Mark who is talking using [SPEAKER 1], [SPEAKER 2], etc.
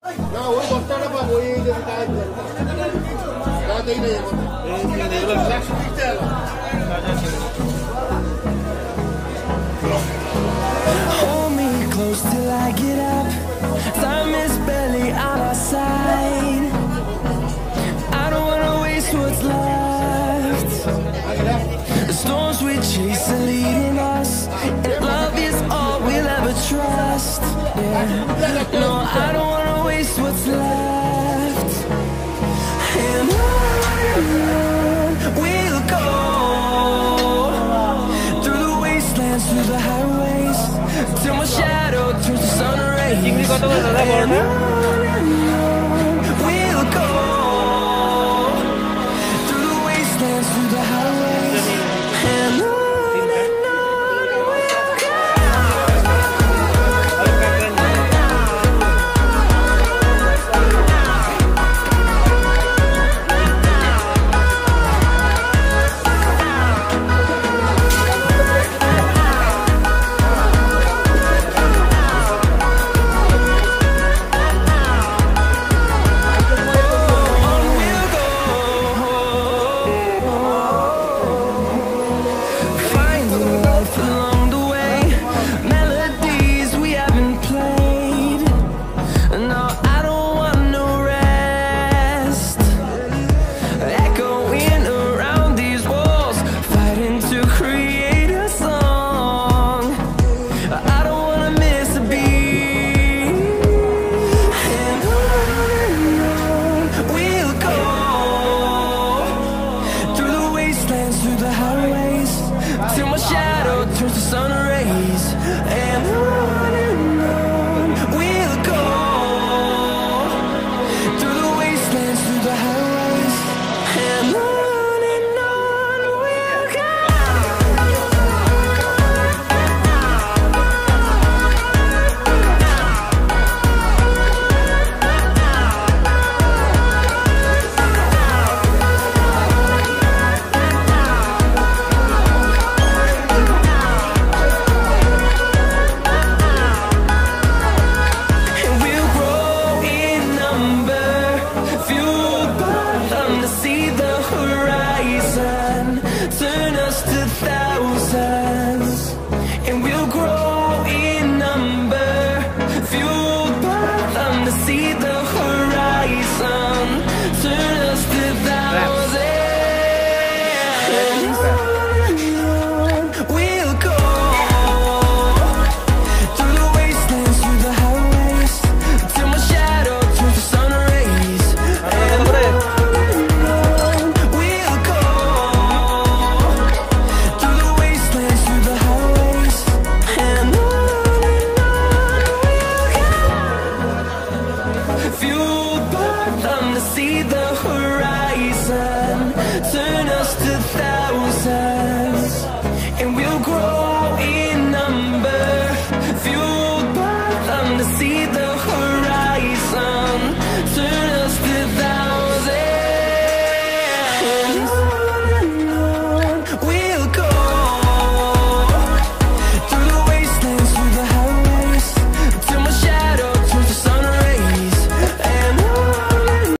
[SPEAKER 1] Hold me close till I get up. Time is barely on our side. I don't wanna waste what's left. The storms we chase are leading us, and love is all we'll ever trust. Yeah. No, I don't wanna waste what's left. And on we'll go, through the wastelands, through the highways, till my shadow turns to sun rays. And on we'll go, through the wastelands, through the highways, and on. Till my shadow turns to sun rays, and on we'll go, through the wastelands, through the highways, and on we'll go. See the horizon, turn us to thousands, and we'll grow in number, fueled by them to see the horizon, turn us to thousands, and on we'll go, through the wastelands, through the highways, till my shadow turns to sun rays, and see the horizon, turn us to thousands, and we'll grow.